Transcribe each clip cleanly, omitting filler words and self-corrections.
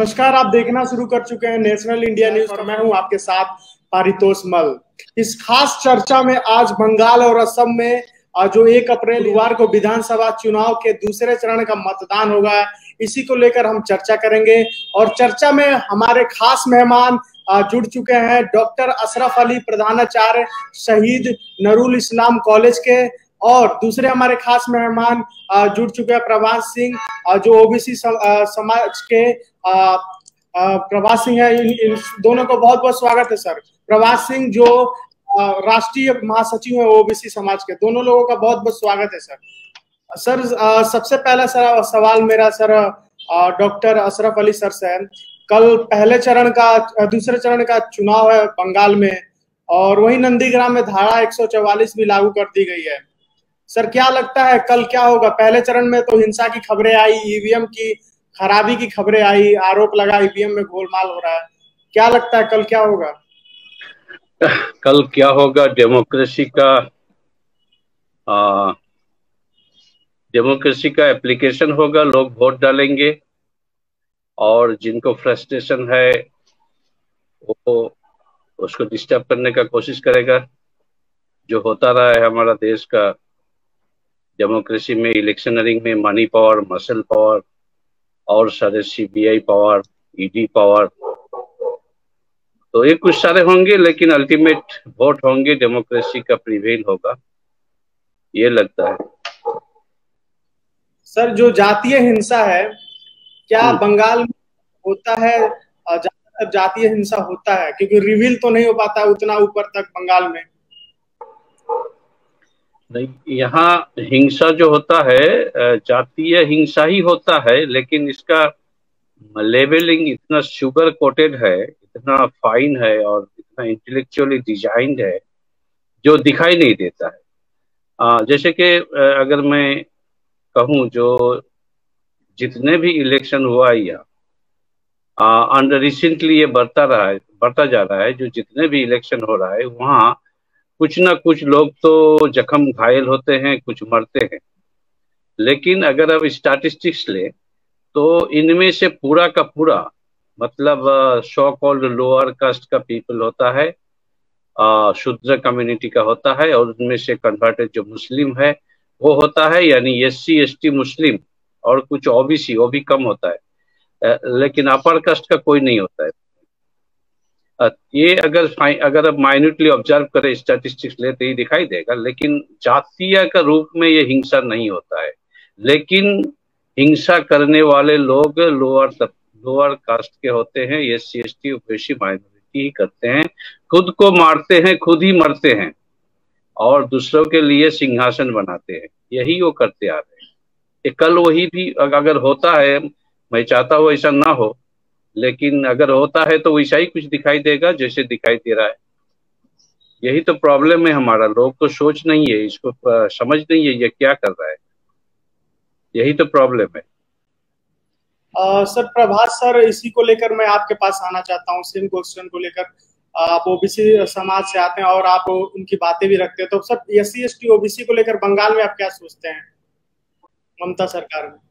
नमस्कार, आप देखना शुरू कर चुके हैं नेशनल इंडिया न्यूज और मैं हूं आपके साथ पारितोष मल। इस खास चर्चा में आज बंगाल और असम में जो 1 अप्रैल गुरुवार को विधानसभा चुनाव के दूसरे चरण का मतदान होगा, इसी को लेकर हम चर्चा करेंगे। और चर्चा में हमारे खास मेहमान जुड़ चुके हैं। डॉक्टर अशरफ अली, प्रधानाचार्य शहीद नूरुल इस्लाम कॉलेज के, और दूसरे हमारे खास मेहमान जुड़ चुके हैं प्रभास सिंह, जो ओबीसी समाज के प्रभास सिंह है। इन दोनों को बहुत बहुत स्वागत है सर। प्रभास सिंह जो राष्ट्रीय महासचिव है ओबीसी समाज के, दोनों लोगों का बहुत बहुत स्वागत है सर। सर सबसे पहला सवाल मेरा sir doctor Ashraf Ali sir से है। कल दूसरे चरण का चुनाव है बंगाल में, और वही नंदीग्राम में धारा 144 भी लागू कर दी गई है। सर क्या लगता है कल क्या होगा? पहले चरण में तो हिंसा की खबरें आई, ईवीएम की खराबी की खबरें आई, आरोप लगा ईवीएम में गोलमाल हो रहा है। क्या लगता है कल क्या होगा? कल क्या होगा? डेमोक्रेसी का एप्लीकेशन होगा, लोग वोट डालेंगे और जिनको फ्रस्ट्रेशन है वो उसको डिस्टर्ब करने का कोशिश करेगा। जो होता रहा है हमारा देश का डेमोक्रेसी में, इलेक्शनरिंग में मनी पावर, मसल पावर और सारे सीबीआई पावर, ईडी पावर, तो ये कुछ सारे होंगे, लेकिन अल्टीमेट वोट होंगे, डेमोक्रेसी का प्रिवेल होगा, ये लगता है। सर जो जातीय हिंसा है, क्या बंगाल में होता है? ज्यादातर जातीय हिंसा होता है, क्योंकि रिवील तो नहीं हो पाता उतना ऊपर तक बंगाल में। नहीं, यहाँ हिंसा जो होता है जातीय हिंसा ही होता है, लेकिन इसका लेवलिंग इतना शुगर कोटेड है, इतना फाइन है और इतना इंटेलेक्चुअली डिजाइंड है जो दिखाई नहीं देता है। जैसे कि अगर मैं कहूँ, जो जितने भी इलेक्शन हुआ यहाँ अंडर रिसेंटली ये बढ़ता जा रहा है, जो जितने भी इलेक्शन हो रहा है वहाँ कुछ ना कुछ लोग तो जख्म घायल होते हैं, कुछ मरते हैं। लेकिन अगर अब स्टैटिस्टिक्स ले तो इनमें से पूरा का पूरा मतलब सो कॉल्ड लोअर कास्ट का पीपल होता है, शूद्र कम्युनिटी का होता है, और उनमें से कन्वर्टेड जो मुस्लिम है वो होता है, यानी SC ST मुस्लिम, और कुछ ओबीसी, वो भी कम होता है, लेकिन अपर कास्ट का कोई नहीं होता है। ये अगर आप माइन्यूटली ऑब्जर्व करें, स्टैटिस्टिक्स ले तो ये दिखाई देगा। लेकिन जातीय का रूप में ये हिंसा नहीं होता है, लेकिन हिंसा करने वाले लोग लोअर कास्ट के होते हैं, SC ST ओबीसी माइनॉरिटी ही करते हैं, खुद को मारते हैं, खुद ही मरते हैं और दूसरों के लिए सिंहासन बनाते हैं, यही वो करते आ रहे हैं। कल वही भी अगर होता है, मैं चाहता हूँ ऐसा ना हो, लेकिन अगर होता है तो वैसा ही कुछ दिखाई देगा जैसे दिखाई दे रहा है। यही तो प्रॉब्लम है हमारा, लोग को सोच नहीं है, इसको समझ नहीं है ये क्या कर रहा है, यही तो प्रॉब्लम है। सर प्रभास सर, इसी को लेकर मैं आपके पास आना चाहता हूँ, सेम क्वेश्चन को लेकर। आप ओबीसी समाज से आते हैं और आप उनकी बातें भी रखते हैं, तो सर SC ST ओबीसी को लेकर बंगाल में आप क्या सोचते हैं ममता सरकार में?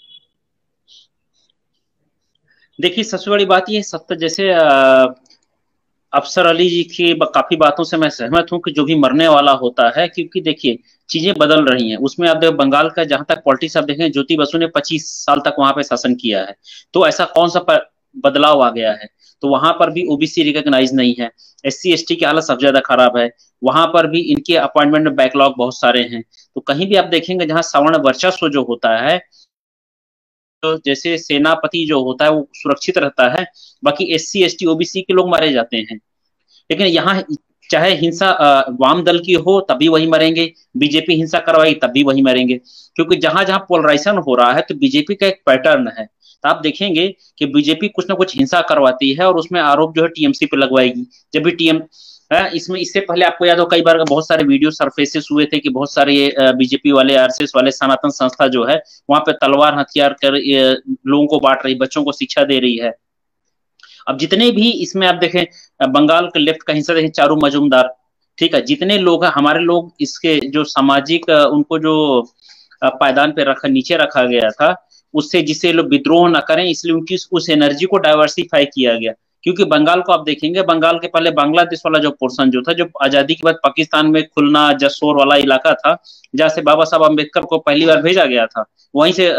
देखिए, सबसे बड़ी बात ये सत्य, जैसे अफसर अली जी की काफी बातों से मैं सहमत हूं कि जो भी मरने वाला होता है, क्योंकि देखिए चीजें बदल रही हैं। उसमें आप देखो बंगाल का जहां तक पॉलिटिक्स आप देखें, ज्योति बसु ने 25 साल तक वहां पे शासन किया है, तो ऐसा कौन सा बदलाव आ गया है? तो वहां पर भी ओबीसी रिकॉग्नाइज नहीं है, SC ST की हालत सबसे ज्यादा खराब है, वहां पर भी इनके अपॉइंटमेंट में बैकलॉग बहुत सारे हैं। तो कहीं भी आप देखेंगे जहां सवर्ण वर्चस्व जो होता है, तो जैसे सेनापति जो होता है वो सुरक्षित रहता है, बाकी SC ST ओबीसी के लोग मारे जाते हैं। लेकिन यहाँ चाहे हिंसा वाम दल की हो तब भी वही मरेंगे, बीजेपी हिंसा करवाई तब भी वही मरेंगे, क्योंकि जहां जहां पोलराइजेशन हो रहा है तो बीजेपी का एक पैटर्न है। तो आप देखेंगे कि बीजेपी कुछ ना कुछ हिंसा करवाती है और उसमें आरोप जो है टीएमसी पे लगवाएगी। जब भी इसमें इससे पहले आपको याद हो, कई बार बहुत सारे वीडियो सरफेसेस हुए थे कि बहुत सारे बीजेपी वाले, RSS वाले, सनातन संस्था जो है वहां पे तलवार हथियार कर लोगों को बांट रही, बच्चों को शिक्षा दे रही है। अब जितने भी इसमें आप देखें, बंगाल के लेफ्ट का हिस्सा देखें, चारू मजूमदार, ठीक है, जितने लोग हैं हमारे लोग, इसके जो सामाजिक उनको जो पायदान पे नीचे रखा गया था, उससे जिससे लोग विद्रोह न करें, इसलिए उनकी उस एनर्जी को डाइवर्सिफाई किया गया। क्योंकि बंगाल को आप देखेंगे, बंगाल के पहले बांग्लादेश वाला जो पोर्शन जो था, जो आजादी के बाद पाकिस्तान में खुलना जसोर वाला इलाका था, जहाँ से बाबा साहब अम्बेडकर को पहली बार भेजा गया था, वहीं से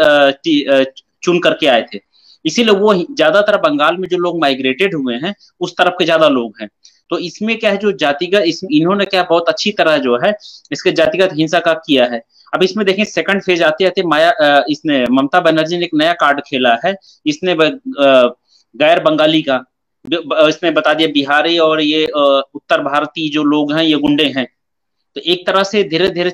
चुन करके आए थे। इसीलिए वो ज्यादातर बंगाल में जो लोग माइग्रेटेड हुए हैं उस तरफ के ज्यादा लोग हैं। तो इसमें क्या है, जो जातिगत इन्होंने क्या बहुत अच्छी तरह जो है इसके जातिगत हिंसा का किया है। अब इसमें देखें सेकंड फेज आते आते इसने ममता बनर्जी ने एक नया कार्ड खेला है। इसने गैर बंगाली का इसने बता दिया बिहारी और ये उत्तर भारतीय जो लोग हैं ये गुंडे हैं। तो एक तरह से धीरे धीरे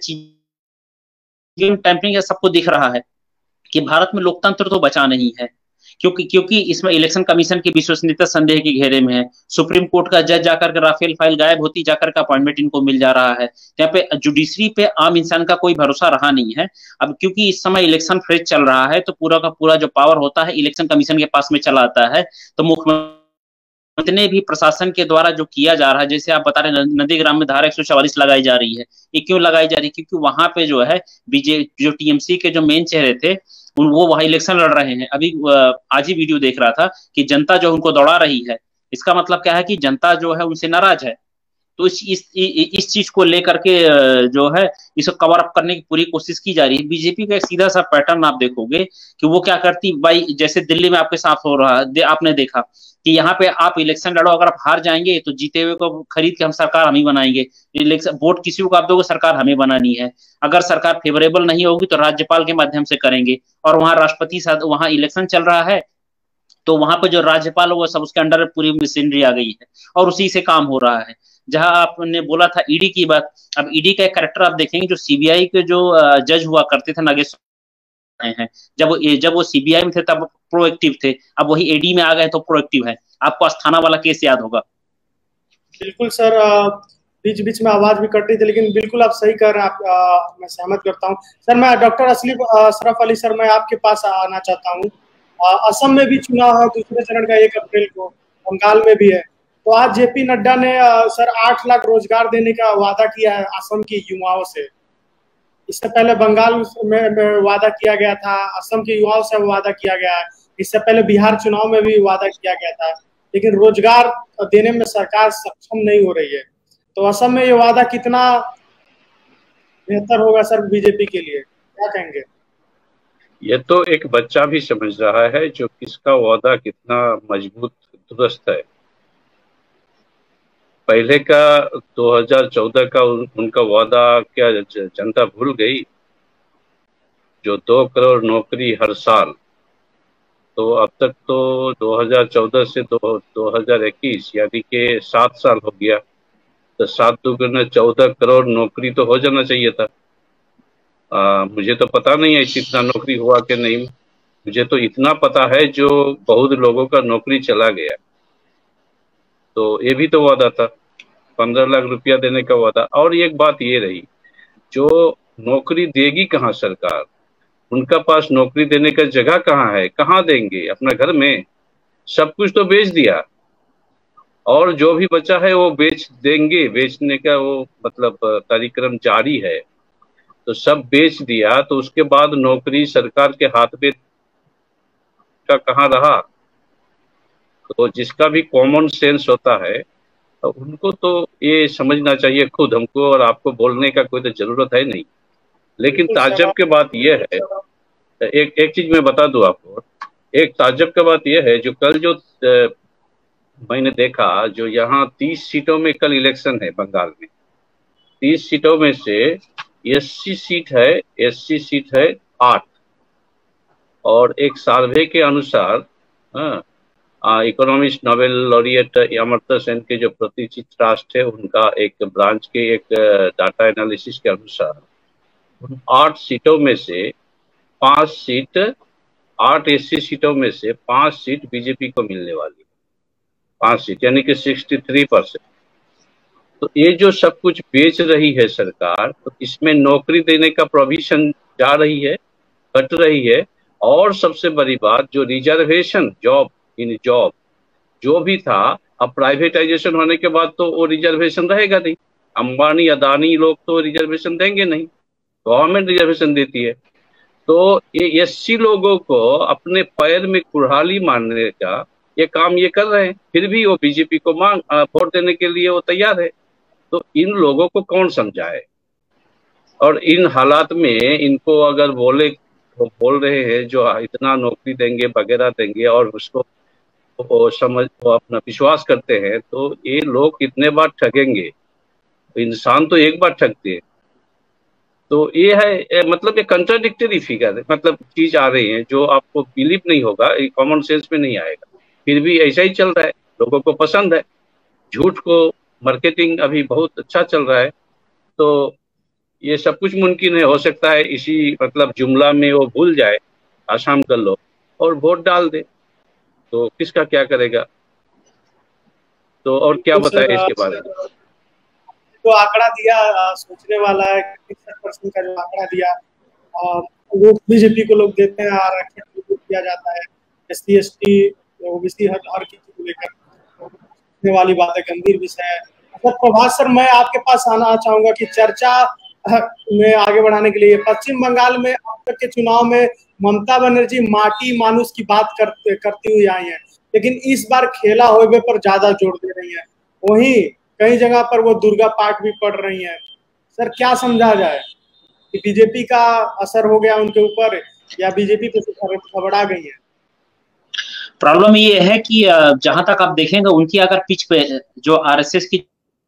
चीजें टैंपरिंग सबको दिख रहा है कि भारत में लोकतंत्र तो बचा नहीं है, क्योंकि इसमें इलेक्शन कमीशन की विश्वसनीयता संदेह के घेरे में है। सुप्रीम कोर्ट का जज जाकर के राफेल फाइल गायब होती जाकर का अपॉइंटमेंट इनको मिल जा रहा है। यहाँ पे जुडिशरी पे आम इंसान का कोई भरोसा रहा नहीं है। अब क्योंकि इस समय इलेक्शन फेज चल रहा है तो पूरा का पूरा जो पावर होता है इलेक्शन कमीशन के पास में चला आता है। तो मुख्यमंत्री इतने भी प्रशासन के द्वारा जो किया जा रहा है, जैसे आप बता रहे नंदीग्राम में धारा 144 लगाई जा रही है, ये क्यों लगाई जा रही है? क्योंकि वहां पे जो है बीजेपी जो टीएमसी के जो मेन चेहरे थे वो वहां इलेक्शन लड़ रहे हैं। अभी आज ही वीडियो देख रहा था कि जनता जो उनको दौड़ा रही है, इसका मतलब क्या है कि जनता जो है उनसे नाराज है। तो इस चीज को लेकर के जो है इसको कवर अप करने की पूरी कोशिश की जा रही है। बीजेपी का एक सीधा सा पैटर्न आप देखोगे कि वो क्या करती भाई, जैसे दिल्ली में आपके साथ हो रहा है, आपने देखा कि यहाँ पे आप इलेक्शन लड़ो, अगर आप हार जाएंगे तो जीते हुए को खरीद के हम सरकार हम ही बनाएंगे। इलेक्शन वोट किसी को आप दोगे, सरकार हमें बनानी है। अगर सरकार फेवरेबल नहीं होगी तो राज्यपाल के माध्यम से करेंगे। और वहां राष्ट्रपति साथ वहां इलेक्शन चल रहा है तो वहां पे जो राज्यपाल वो सब उसके अंडर पूरी मशीनरी आ गई है और उसी से काम हो रहा है। जहां आपने बोला था ईडी की बात, अब ईडी का एक कैरेक्टर आप देखेंगे, जो सीबीआई के जो जज हुआ करते थे नागेश्वर हैं, जब वो सीबीआई में थे तब प्रोएक्टिव थे, अब वही ईडी में आ गए तो प्रोएक्टिव है। आपको अस्थाना वाला केस याद होगा। बिल्कुल सर, बीच बीच में आवाज भी कट रही थी, लेकिन बिल्कुल आप सही कह रहे हैं। मैं सहमत करता हूँ सर। मैं डॉक्टर अशरफ अली सर, मैं आपके पास आना चाहता हूँ। असम में भी चुनाव है दूसरे चरण का 1 अप्रैल को, बंगाल में भी है। तो आज जेपी नड्डा ने सर 8 लाख रोजगार देने का वादा किया है असम की युवाओं से। इससे पहले बंगाल में वादा किया गया था, असम के युवाओं से वादा किया गया है। इससे पहले बिहार चुनाव में भी वादा किया गया था, लेकिन रोजगार देने में सरकार सक्षम नहीं हो रही है। तो असम में ये वादा कितना बेहतर होगा सर बीजेपी के लिए, क्या कहेंगे? ये तो एक बच्चा भी समझ रहा है जो किसका वादा कितना मजबूत दुरुस्त है। पहले का 2014 का उनका वादा क्या जनता भूल गई? जो 2 करोड़ नौकरी हर साल, तो अब तक तो 2014 से 2021 यानी कि 7 साल हो गया। तो 7 दूनी 14 करोड़ नौकरी तो हो जाना चाहिए था। मुझे तो पता नहीं है कितना नौकरी हुआ कि नहीं। मुझे तो इतना पता है जो बहुत लोगों का नौकरी चला गया। तो ये भी तो वादा था, 15 लाख रुपया देने का वादा। और एक बात ये रही, जो नौकरी देगी कहाँ सरकार? उनका पास नौकरी देने का जगह कहाँ है? कहाँ देंगे? अपना घर में? सब कुछ तो बेच दिया और जो भी बचा है वो बेच देंगे। बेचने का वो मतलब कार्यक्रम जारी है। तो सब बेच दिया तो उसके बाद नौकरी सरकार के हाथ में का कहाँ रहा? तो जिसका भी कॉमन सेंस होता है तो उनको तो ये समझना चाहिए खुद। हमको और आपको बोलने का कोई तो जरूरत है नहीं। लेकिन ताज्जुब की बात यह है, एक चीज मैं बता दूं आपको। एक ताज्जुब की बात यह है, जो कल जो मैंने देखा, जो यहाँ 30 सीटों में कल इलेक्शन है बंगाल में। 30 सीटों में से एससी सीट है 8। और एक सर्वे के अनुसार economist Nobel laureate Amartya Sen के जो प्रतिष्ठित ट्रस्ट है उनका एक ब्रांच के एक डाटा एनालिसिस के अनुसार 8 सीटों में से 5 सीट, 8 एससी सीटों में से 5 सीट बीजेपी को मिलने वाली है। 5 सीट यानी कि 63%। तो ये जो सब कुछ बेच रही है सरकार, तो इसमें नौकरी देने का प्रोविजन जा रही है, कट रही है। और सबसे बड़ी बात, जो रिजर्वेशन जॉब जो भी था, अब प्राइवेटाइजेशन होने के बाद तो वो रिजर्वेशन रहेगा नहीं। अंबानी अदानी लोग तो रिजर्वेशन देंगे नहीं, गवर्नमेंट रिजर्वेशन देती है। तो ये एससी लोगों को अपने पैर में कुल्हाड़ी मारने का ये काम ये कर रहे हैं, फिर भी वो बीजेपी को वोट देने के लिए वो तैयार है। तो इन लोगों को कौन समझाए? और इन हालात में इनको अगर बोल रहे हैं जो इतना नौकरी देंगे वगैरह देंगे और उसको वो अपना विश्वास करते हैं, तो ये लोग कितने बार ठगेंगे? इंसान तो एक बार ठगते हैं। तो ये है मतलब ये कंट्राडिक्टरी फिगर है, मतलब चीज आ रही है जो आपको बिलीव नहीं होगा, ये कॉमन सेंस में नहीं आएगा, फिर भी ऐसा ही चल रहा है, लोगों को पसंद है। झूठ को मार्केटिंग अभी बहुत अच्छा चल रहा है। तो ये सब कुछ मुमकिन है, हो सकता है इसी मतलब जुमला में वो भूल जाए, आसाम कर लो और वोट डाल दे, तो किसका क्या करेगा? तो और क्या बताए इसके बारे में? जो आंकड़ा दिया सोचने वाला है, 61% का जो आंकड़ा दिया वो बीजेपी को लोग देते हैं, आरक्षण किया जाता है, SC ST OBC हर किसी को लेकर सोचने वाली बात है, गंभीर विषय है। प्रभात सर, मैं आपके पास आना चाहूंगा कि चर्चा में आगे बढ़ाने के लिए पश्चिम बंगाल में अब तक के चुनाव में ममता बनर्जी माटी मानुष की बात करती हुई आई है, लेकिन इस बार खेला होवे पर ज्यादा जोर दे रही है। वहीं कई जगह पर वो दुर्गा पाठ भी पढ़ रही हैं। सर, क्या समझा जाए कि बीजेपी का असर हो गया उनके ऊपर या बीजेपी पे घबरा गई है? प्रॉब्लम ये है कि जहां तक आप देखेंगे उनकी अगर पिच पे जो आरएसएस की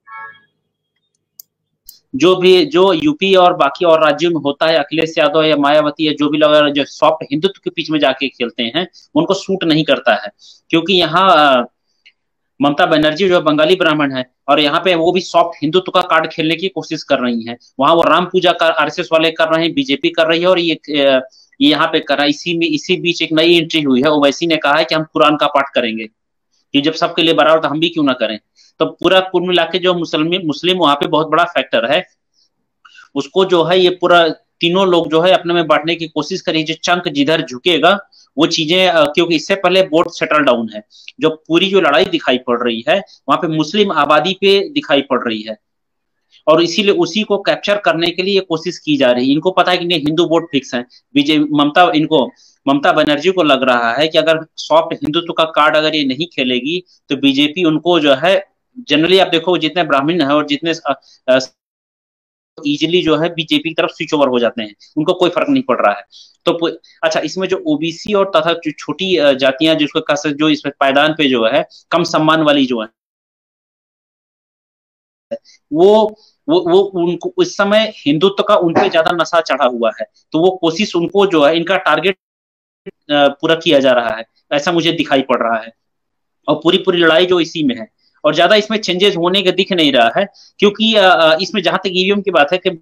जो यूपी और बाकी और राज्यों में होता है, अखिलेश यादव या मायावती या जो भी लोग जो सॉफ्ट हिंदुत्व के पिच में जाके खेलते हैं, उनको सूट नहीं करता है। क्योंकि यहाँ ममता बनर्जी जो बंगाली ब्राह्मण है और यहाँ पे वो भी सॉफ्ट हिंदुत्व का कार्ड खेलने की कोशिश कर रही हैं। वहां वो राम पूजा का आरएसएस वाले कर रहे हैं, बीजेपी कर रही है, और ये यहाँ पे कर रहा है। इसी बीच एक नई एंट्री हुई है, ओवैसी ने कहा है कि हम कुरान का पाठ करेंगे, कि जब सबके लिए बराबर तो हम भी क्यों ना करें। तो पूरा कुल मिला के जो मुस्लिम वहां पे बहुत बड़ा फैक्टर है, उसको जो है ये पूरा तीनों लोग जो है अपने में बांटने की कोशिश करी। जो चंक जिधर झुकेगा वो चीजें, क्योंकि इससे पहले वोट सेटल डाउन है, जो पूरी जो लड़ाई दिखाई पड़ रही है वहां पे मुस्लिम आबादी पे दिखाई पड़ रही है, और इसीलिए उसी को कैप्चर करने के लिए ये कोशिश की जा रही है। इनको पता है कि नहीं, हिंदू वोट फिक्स है। ममता बनर्जी को लग रहा है कि अगर सॉफ्ट हिंदुत्व का कार्ड अगर ये नहीं खेलेगी तो बीजेपी उनको जो है, जनरली आप देखो जितने ब्राह्मण है और जितने इजिली जो है बीजेपी की तरफ स्विच ओवर हो जाते हैं, उनको कोई फर्क नहीं पड़ रहा है। तो अच्छा, इसमें जो ओबीसी और तथा जो छोटी जातियां जिसको जो इसमें पायदान पे जो है कम सम्मान वाली जो है, वो उनको इस समय हिंदुत्व का उन पे ज्यादा नशा चढ़ा हुआ है, तो वो कोशिश उनको जो है इनका टारगेट पूरा किया जा रहा है, ऐसा मुझे दिखाई पड़ रहा है। और पूरी लड़ाई जो इसी में है, और ज्यादा इसमें चेंजेस होने का दिख नहीं रहा है। क्योंकि इसमें जहां तक ईवीएम की बात है कि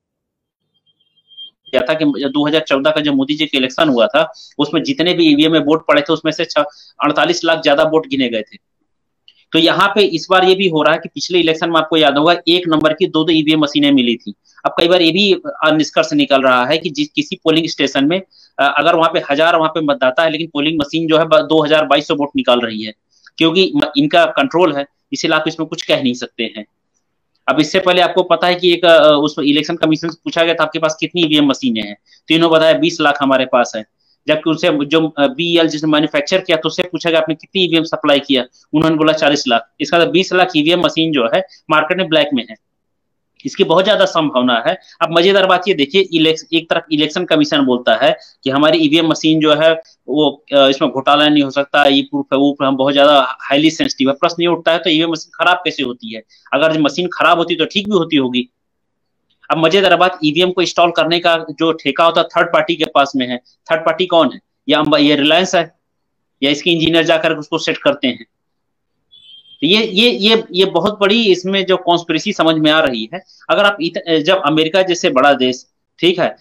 2014 का जब मोदी जी का इलेक्शन हुआ था, उसमें जितने भी ईवीएम में वोट पड़े थे उसमें से 48 लाख ज्यादा वोट गिने गए थे। तो यहाँ पे इस बार ये भी हो रहा है कि पिछले इलेक्शन में आपको याद होगा 1 नंबर की 2 ईवीएम मशीनें मिली थी। अब कई बार ये भी निष्कर्ष निकल रहा है कि किसी पोलिंग स्टेशन में अगर वहां पे 1000 वहां पे मतदाता है, लेकिन पोलिंग मशीन जो है 2200 वोट निकाल रही है, क्योंकि इनका कंट्रोल है, इसलिए आप इसमें कुछ कह नहीं सकते हैं। अब इससे पहले आपको पता है कि एक उस इलेक्शन कमीशन से पूछा गया था आपके पास कितनी ईवीएम मशीनें हैं, तो इन्होंने बताया 20 लाख हमारे पास है। जबकि उनसे जो BEL जिसने मैन्युफैक्चर किया तो उससे पूछा गया आपने कितनी ईवीएम सप्लाई किया, उन्होंने बोला 40 लाख। इसका 20 लाख ईवीएम मशीन जो है मार्केट में ब्लैक में है, इसकी बहुत ज्यादा संभावना है। अब मजेदार बात ये देखिए, एक तरफ इलेक्शन कमीशन बोलता है कि हमारी ईवीएम मशीन जो है वो इसमें घोटाला नहीं हो सकता, ये प्रूफ है, वो हम बहुत ज्यादा हाईली सेंसिटिव है। प्रश्न ये उठता है तो ईवीएम मशीन खराब कैसे होती है? अगर मशीन खराब होती तो ठीक भी होती होगी। अब मजेदार बात, ईवीएम को इंस्टॉल करने का जो ठेका होता है थर्ड पार्टी के पास में है। थर्ड पार्टी कौन है? या रिलायंस है, या इसके इंजीनियर जाकर उसको सेट करते हैं। तो ये बहुत बड़ी इसमें जो कॉन्स्पिरेसी समझ में आ रही है। अगर आप जब अमेरिका जैसे बड़ा देश, ठीक है,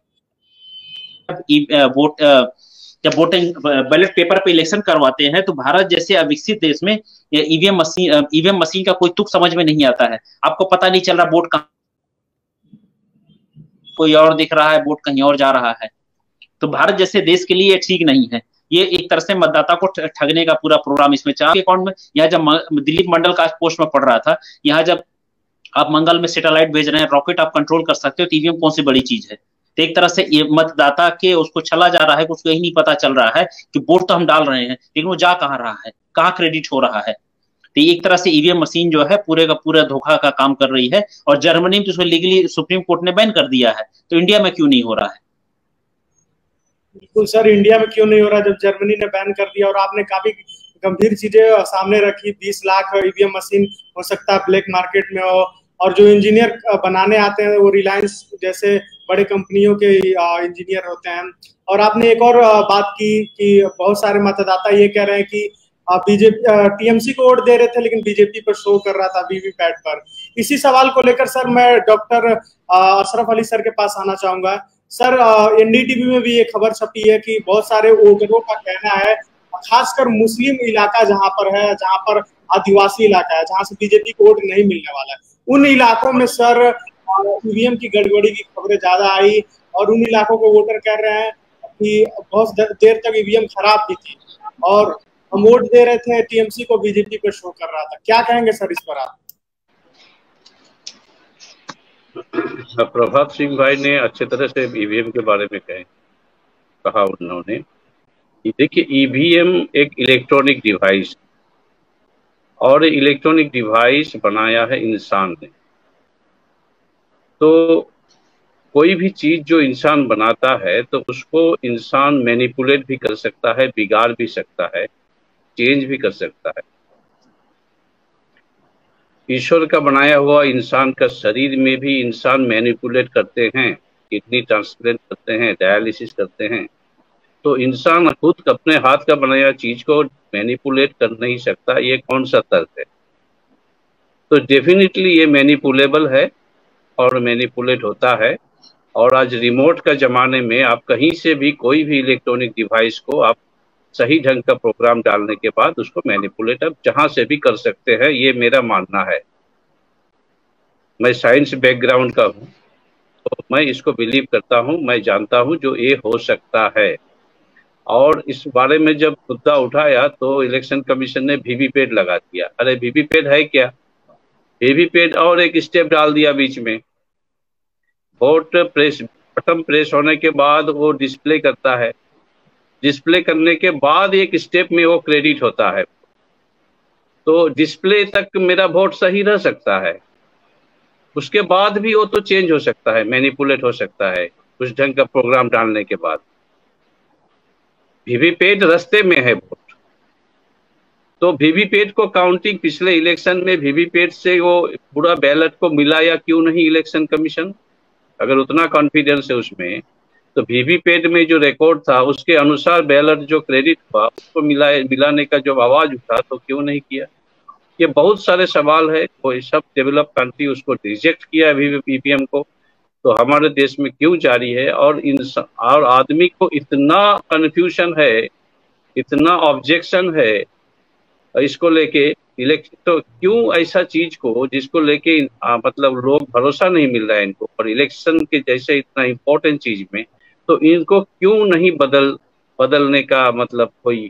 जब वोटिंग बैलेट पेपर पे इलेक्शन करवाते हैं, तो भारत जैसे अविकसित देश में ईवीएम मशीन का कोई तुक समझ में नहीं आता है। आपको पता नहीं चल रहा वोट कहाँ कोई और दिख रहा है, वोट कहीं और जा रहा है। तो भारत जैसे देश के लिए ठीक नहीं है। ये एक तरह से मतदाता को ठगने का पूरा प्रोग्राम इसमें चार अकाउंट में। यहाँ जब दिलीप मंडल का पोस्ट में पढ़ रहा था, यहाँ जब आप मंगल में सैटेलाइट भेज रहे हैं, रॉकेट आप कंट्रोल कर सकते हो, तो ईवीएम कौन सी बड़ी चीज है? तो एक तरह से ये मतदाता के उसको चला जा रहा है, उसको यही नहीं पता चल रहा है कि वोट तो हम डाल रहे हैं लेकिन वो जा कहाँ रहा है, कहाँ क्रेडिट हो रहा है। तो एक तरह से ईवीएम मशीन जो है पूरे का पूरा धोखा का काम कर रही है, और जर्मनी में तो उसको लीगली सुप्रीम कोर्ट ने बैन कर दिया है, तो इंडिया में क्यों नहीं हो रहा है? बिल्कुल सर, इंडिया में क्यों नहीं हो रहा जब जर्मनी ने बैन कर दिया। और आपने काफी गंभीर चीजें सामने रखी, 20 लाख ईवीएम मशीन हो सकता है ब्लैक मार्केट में हो, और जो इंजीनियर बनाने आते हैं वो रिलायंस जैसे बड़े कंपनियों के इंजीनियर होते हैं। और आपने एक और बात की कि बहुत सारे मतदाता ये कह रहे हैं कि बीजेपी टीएमसी को वोट दे रहे थे लेकिन बीजेपी पर शो कर रहा था वीवीपैट पर। इसी सवाल को लेकर सर मैं डॉक्टर अशरफ अली सर के पास आना चाहूंगा। सर, एनडीटीवी में भी ये खबर छपी है कि बहुत सारे वोटरों का कहना है, खासकर मुस्लिम इलाका जहां पर है, जहां पर आदिवासी इलाका है, जहां से बीजेपी को वोट नहीं मिलने वाला है, उन इलाकों में सर ईवीएम की गड़बड़ी की खबरें ज्यादा आई, और उन इलाकों के वोटर कह रहे हैं कि बहुत देर तक ईवीएम खराब भी थी और हम वोट दे रहे थे टीएमसी को, बीजेपी पे शो कर रहा था। क्या कहेंगे सर इस पर आप? प्रभात सिंह भाई ने अच्छे तरह से ईवीएम के बारे में कहा उन्होंने। देखिए, ईवीएम एक इलेक्ट्रॉनिक डिवाइस, और इलेक्ट्रॉनिक डिवाइस बनाया है इंसान ने। तो कोई भी चीज जो इंसान बनाता है तो उसको इंसान मैनिपुलेट भी कर सकता है, बिगाड़ भी सकता है, चेंज भी कर सकता है। ईश्वर का बनाया हुआ इंसान का शरीर में भी इंसान मैनिपुलेट करते हैं, किडनी ट्रांसप्लांट करते हैं, डायलिसिस करते हैं। तो इंसान खुद अपने हाथ का बनाया चीज को मैनिपुलेट कर नहीं सकता, ये कौन सा तर्क है? तो डेफिनेटली ये मैनिपुलेबल है और मैनिपुलेट होता है। और आज रिमोट का जमाने में आप कहीं से भी कोई भी इलेक्ट्रॉनिक डिवाइस को आप सही ढंग का प्रोग्राम डालने के बाद उसको मैनिपुलेट आप जहां से भी कर सकते हैं, ये मेरा मानना है। मैं साइंस बैकग्राउंड का हूँ तो मैं इसको बिलीव करता हूँ, मैं जानता हूँ जो ये हो सकता है। और इस बारे में जब मुद्दा उठाया तो इलेक्शन कमीशन ने वीवीपैट लगा दिया। अरे वीवीपैट है क्या? वीवीपैट और एक स्टेप डाल दिया बीच में। वोट प्रेस बटन प्रेस होने के बाद वो डिस्प्ले करता है, डिस्प्ले करने के बाद एक स्टेप में वो क्रेडिट होता है। तो डिस्प्ले तक मेरा वोट सही रह सकता है, उसके बाद भी वो तो चेंज हो सकता है, मैनिपुलेट हो सकता है उस ढंग का प्रोग्राम डालने के बाद। वीवीपैट रास्ते में है वोट, तो वीवीपैट को काउंटिंग पिछले इलेक्शन में वीवीपैट से वो पूरा बैलेट को मिला या क्यों नहीं इलेक्शन कमीशन? अगर उतना कॉन्फिडेंस है उसमें तो वीवीपैट में जो रिकॉर्ड था उसके अनुसार बैलेट जो क्रेडिट हुआ उसको मिलाने का जो आवाज उठा तो क्यों नहीं किया? ये बहुत सारे सवाल है। कोई सब डेवलप कंट्री उसको रिजेक्ट किया ईवीएम को, तो हमारे देश में क्यों जारी है? और आदमी को इतना कंफ्यूजन है, इतना ऑब्जेक्शन है इसको लेके तो क्यों ऐसा चीज को जिसको लेके मतलब लोग भरोसा नहीं मिल रहा है इनको, और इलेक्शन के जैसे इतना इम्पोर्टेंट चीज में तो इनको क्यों नहीं बदलने का मतलब कोई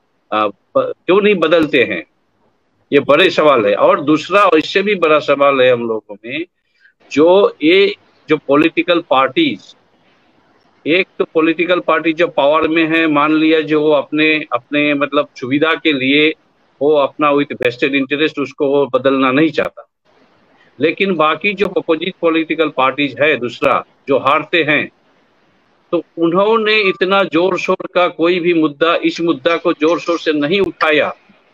क्यों नहीं बदलते हैं? ये बड़े सवाल है। और दूसरा इससे भी बड़ा सवाल है हम लोगों में, जो पॉलिटिकल पार्टीज, एक तो पॉलिटिकल पार्टी जो पावर में है, मान लिया जो वो अपने मतलब सुविधा के लिए वो अपना विथ वेस्टेड इंटरेस्ट उसको वो बदलना नहीं चाहता, लेकिन बाकी जो अपोजिट पॉलिटिकल पार्टीज है दूसरा जो हारते हैं, तो उन्होंने इतना जोर शोर का कोई भी मुद्दा, इस मुद्दा को जोर शोर से नहीं उठाया।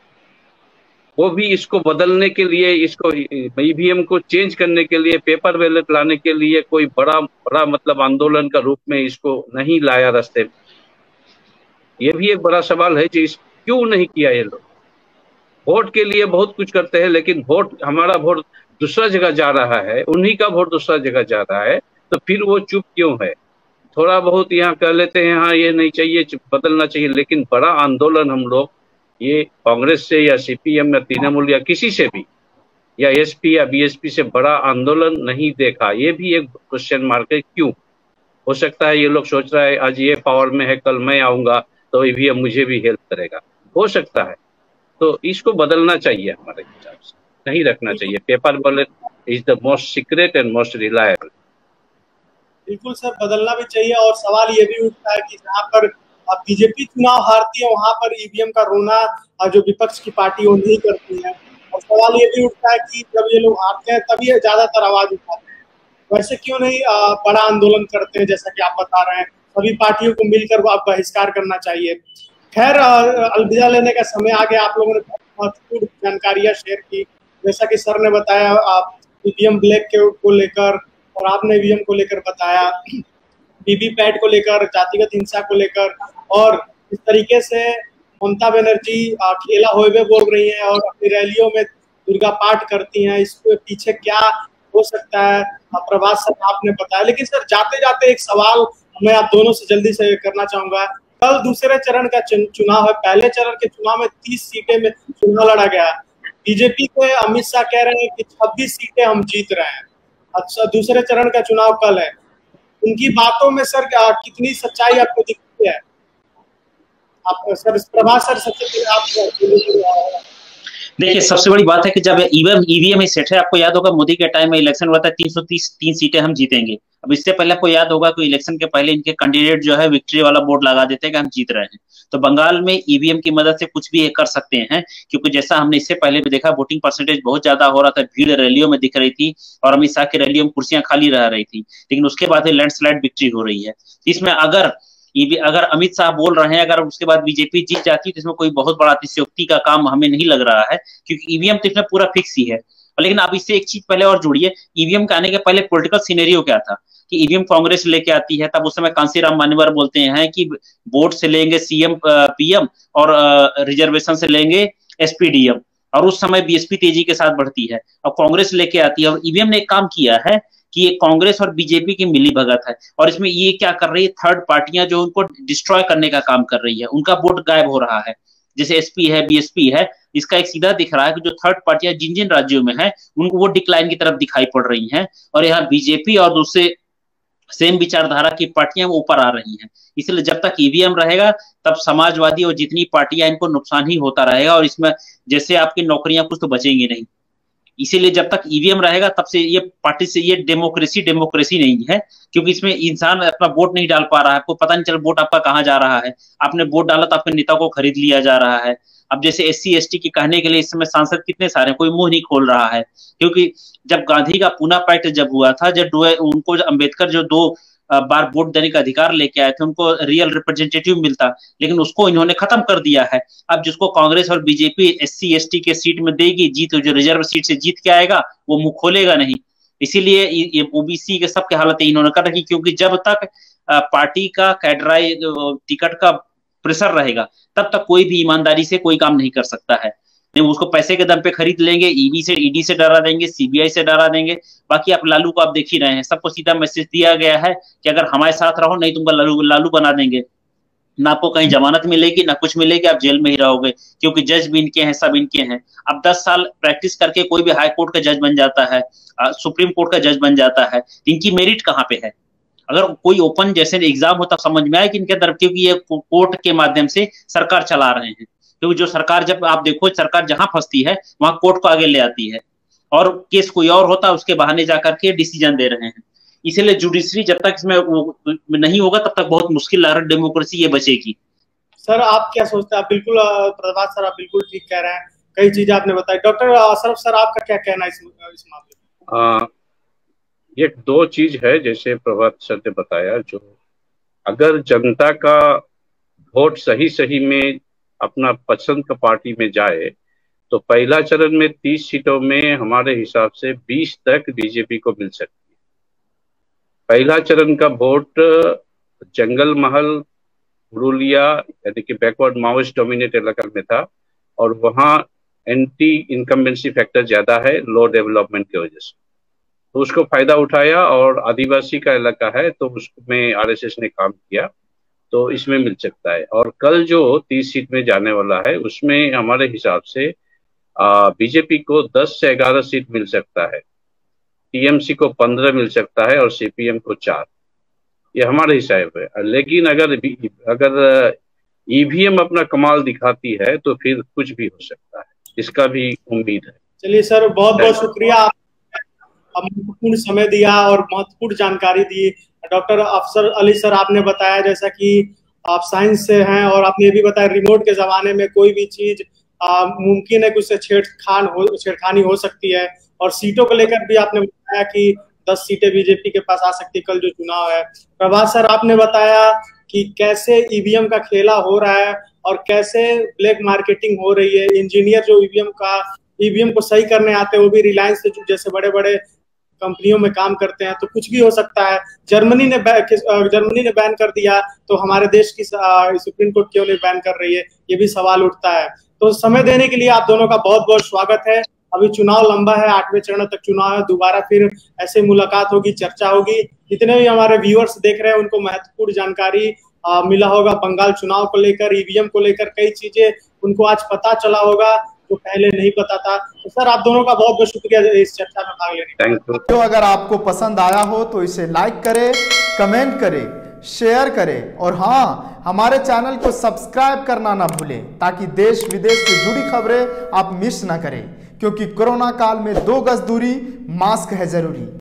वो भी इसको बदलने के लिए, इसको ईवीएम को चेंज करने के लिए, पेपर बैलेट लाने के लिए कोई बड़ा मतलब आंदोलन का रूप में इसको नहीं लाया रास्ते में। ये भी एक बड़ा सवाल है कि क्यों नहीं किया ये लोग? वोट के लिए बहुत कुछ करते हैं लेकिन हमारा वोट दूसरा जगह जा रहा है, उन्हीं का वोट दूसरा जगह जा रहा है, तो फिर वो चुप क्यों है? थोड़ा बहुत यहाँ कर लेते हैं, हाँ ये नहीं चाहिए, बदलना चाहिए, लेकिन बड़ा आंदोलन हम लोग ये कांग्रेस से या सीपीएम या तृणमूल या किसी से भी या एसपी या बीएसपी से बड़ा आंदोलन नहीं देखा। ये भी एक क्वेश्चन मार्क है। क्यों? हो सकता है ये लोग सोच रहा है आज ये पावर में है, कल मैं आऊंगा तो ईवीएम मुझे भी हेल्प करेगा, हो सकता है। तो इसको बदलना चाहिए, हमारे हिसाब से नहीं रखना चाहिए। Paper ballot is the most secret and most reliable. बिल्कुल सर, बदलना भी चाहिए। और सवाल ये भी उठता है कि जहाँ पर बीजेपी चुनाव हारती है वहां पर ईवीएम का रोना जो विपक्ष की पार्टी वो नहीं करती है। और सवाल ये भी उठता है कि जब ये लोग हारते हैं तभी ज्यादातर आवाज उठाते हैं, वैसे क्यों नहीं बड़ा आंदोलन करते हैं जैसा कि आप बता रहे हैं। सभी पार्टियों को मिलकर बहिष्कार करना चाहिए। खैर, अलविदा लेने का समय आ गया। आप लोगों ने बहुत महत्वपूर्ण जानकारियां शेयर की, जैसा कि सर ने बताया ईवीएम ब्लैक को लेकर, और आपने ईवीएम को लेकर बताया, वीवीपैट को लेकर, जातिगत हिंसा को लेकर, और इस तरीके से ममता बनर्जी खेला होए बोल रही हैं और अपनी रैलियों में दुर्गा पाठ करती हैं। इसके पीछे क्या हो सकता है प्रभात सर आपने बताया। लेकिन सर जाते जाते एक सवाल मैं आप दोनों से जल्दी से करना चाहूंगा। कल दूसरे चरण का चुनाव है। पहले चरण के चुनाव में 30 सीटें में चुनाव लड़ा गया। बीजेपी के अमित शाह कह रहे हैं कि 26 सीटें हम जीत रहे हैं। अच्छा, दूसरे चरण का चुनाव कल है। उनकी बातों में सर कितनी सच्चाई आपको दिखती है? आप सर प्रभात सर सबसे पहले आप देखिए, सबसे बड़ी बात है कि जब ईवीएम ही सेट है, आपको याद होगा मोदी के टाइम में इलेक्शन हुआ था, 333 सीटें हम जीतेंगे। अब इससे पहले आपको याद होगा कि इलेक्शन के पहले इनके कैंडिडेट जो है विक्ट्री वाला बोर्ड लगा देते हैं कि हम जीत रहे हैं। तो बंगाल में ईवीएम की मदद से कुछ भी कर सकते हैं, क्योंकि जैसा हमने इससे पहले भी देखा, वोटिंग परसेंटेज बहुत ज्यादा हो रहा था, भीड़ रैलियों में दिख रही थी और अमित शाह की रैलियों में कुर्सियां खाली रह रही थी। लेकिन उसके बाद लैंडस्लाइड विक्ट्री हो रही है। इसमें अगर अमित शाह बोल रहे हैं, अगर उसके बाद बीजेपी जीत जाती है तो इसमें कोई बहुत बड़ा अतिशयोक्ति का काम हमें नहीं लग रहा है, क्योंकि ईवीएम तो इसमें पूरा फिक्स ही है। लेकिन आप इससे एक चीज पहले और जोड़िए, ईवीएम के आने के पहले पॉलिटिकल सिनेरियो क्या था कि ईवीएम कांग्रेस लेके आती है, तब उस समय कांसीराम मान्यवर बोलते हैं कि वोट से लेंगे सीएम पीएम और रिजर्वेशन से लेंगे एसपीडीएम, और उस समय बीएसपी तेजी के साथ बढ़ती है और कांग्रेस लेके आती है। और ईवीएम ने एक काम किया है कि ये कांग्रेस और बीजेपी की मिली भगत है, और इसमें ये क्या कर रही है, थर्ड पार्टियां जो उनको डिस्ट्रॉय करने का काम कर रही है, उनका वोट गायब हो रहा है। जैसे एसपी है, बीएसपी है, इसका एक सीधा दिख रहा है कि जो थर्ड पार्टियां जिन जिन राज्यों में है उनको वो डिक्लाइन की तरफ दिखाई पड़ रही हैं, और यहाँ बीजेपी और दूसरे सेम विचारधारा की पार्टियां वो ऊपर आ रही हैं। इसलिए जब तक ईवीएम रहेगा तब समाजवादी और जितनी पार्टियां, इनको नुकसान ही होता रहेगा, और इसमें जैसे आपकी नौकरियां कुछ तो बचेंगी नहीं। इसीलिए जब तक ईवीएम रहेगा तब से ये पार्टी से ये डेमोक्रेसी नहीं है, क्योंकि इसमें इंसान अपना वोट नहीं डाल पा रहा है, आपको पता नहीं चल वोट आपका कहाँ जा रहा है। आपने वोट डाला तो आपके नेता को खरीद लिया जा रहा है। अब जैसे एससी एसटी के कहने के लिए इस समय सांसद कितने सारे, कोई मुंह नहीं खोल रहा है, क्योंकि जब गांधी का पूना पैक्ट जब हुआ था, जब उनको अम्बेडकर जो 2 बार वोट देने का अधिकार लेके आए थे, उनको रियल रिप्रेजेंटेटिव मिलता, लेकिन उसको इन्होंने खत्म कर दिया है। अब जिसको कांग्रेस और बीजेपी एससी एसटी के सीट में देगी, जीत जो रिजर्व सीट से जीत के आएगा वो मुंह खोलेगा नहीं। इसीलिए ये ओबीसी के सबके हालत इन्होंने कर रखी, क्योंकि जब तक पार्टी का कैडराई टिकट का प्रेशर रहेगा तब तक कोई भी ईमानदारी से कोई काम नहीं कर सकता है। नहीं, उसको पैसे के दम पे खरीद लेंगे, ईडी से डरा देंगे, सीबीआई से डरा देंगे। बाकी आप लालू को आप देख ही रहे हैं, सबको सीधा मैसेज दिया गया है कि अगर हमारे साथ रहो नहीं तुमको लालू बना देंगे। ना आपको कहीं जमानत मिलेगी ना कुछ मिलेगी, आप जेल में ही रहोगे, क्योंकि जज भी इनके हैं, सब इनके हैं। अब 10 साल प्रैक्टिस करके कोई भी हाई कोर्ट का जज बन जाता है, सुप्रीम कोर्ट का जज बन जाता है, इनकी मेरिट कहाँ पे है? अगर कोई ओपन जैसे एग्जाम होता समझ में आए कि इनके अंदर, क्योंकि ये कोर्ट के माध्यम से सरकार चला रहे हैं, क्योंकि जो सरकार, जब आप देखो सरकार जहां फंसती है वहां कोर्ट को आगे ले आती है, और केस कोई और होता है उसके बहाने जाकर के डिसीजन दे रहे हैं। इसीलिए जुडिशरी जब तक इसमें नहीं होगा तब तक बहुत मुश्किल डेमोक्रेसी ये बचेगी। सर आप क्या सोचते हैं? आप बिल्कुल प्रभात सर, आप बिल्कुल ठीक कह रहे हैं, कई चीजें आपने बताई। डॉक्टर अशरफ सर, आपका क्या कहना है इस मामले में? ये 2 चीज है, जैसे प्रभात सर ने बताया, जो अगर जनता का वोट सही में अपना पसंद का पार्टी में जाए तो पहला चरण में 30 सीटों में हमारे हिसाब से 20 तक बीजेपी को मिल सकती है। पहला चरण का वोट जंगल महल, पुरुलिया यानी कि बैकवर्ड माओइस्ट डोमिनेट इलाका में था, और वहाँ एंटी इनकम्बेंसी फैक्टर ज्यादा है लो डेवलपमेंट की वजह से, तो उसको फायदा उठाया, और आदिवासी का इलाका है तो उसमें आरएसएस ने काम किया, तो इसमें मिल सकता है। और कल जो 30 सीट में जाने वाला है उसमें हमारे हिसाब से बीजेपी को 10 से 11 सीट मिल सकता है, टीएमसी को 15 मिल सकता है और सीपीएम को 4। ये हमारे हिसाब है। लेकिन अगर ईवीएम अपना कमाल दिखाती है तो फिर कुछ भी हो सकता है, इसका भी उम्मीद है। चलिए सर, बहुत बहुत शुक्रिया, महत्वपूर्ण समय दिया और महत्वपूर्ण जानकारी दी। डॉक्टर अफसर अली सर, आपने बताया जैसा कि आप साइंस से हैं और आपने ये भी बताया रिमोट के जमाने में कोई भी चीज मुमकिन है कि उससे छेड़खानी हो सकती है। और सीटों को लेकर भी आपने बताया कि 10 सीटें बीजेपी के पास आ सकती, कल जो चुनाव है। प्रभात सर, आपने बताया कि कैसे ईवीएम का खेला हो रहा है और कैसे ब्लैक मार्केटिंग हो रही है। इंजीनियर जो ईवीएम को सही करने आते हैं वो भी रिलायंस जैसे बड़े बड़े कंपनियों में काम करते हैं, तो कुछ भी हो सकता है। जर्मनी ने बैन कर दिया, तो हमारे देश की सुप्रीम कोर्ट क्यों नहीं बैन कर रही है, ये भी सवाल उठता है। तो समय देने के लिए आप दोनों का बहुत बहुत स्वागत है। अभी चुनाव लंबा है, 8वें चरण तक चुनाव है, दोबारा फिर ऐसे मुलाकात होगी, चर्चा होगी। जितने भी हमारे व्यूअर्स देख रहे हैं उनको महत्वपूर्ण जानकारी मिला होगा बंगाल चुनाव को लेकर, ईवीएम को लेकर, कई चीजें उनको आज पता चला होगा जो पहले नहीं पता था। तो सर, आप दोनों का बहुत बहुत शुक्रिया इस चर्चा में भाग लेने का। तो अगर आपको पसंद आया हो तो इसे लाइक करें, कमेंट करें, शेयर करें और हाँ, हमारे चैनल को सब्सक्राइब करना ना भूलें ताकि देश विदेश से जुड़ी खबरें आप मिस ना करें, क्योंकि कोरोना काल में 2 गज दूरी, मास्क है जरूरी।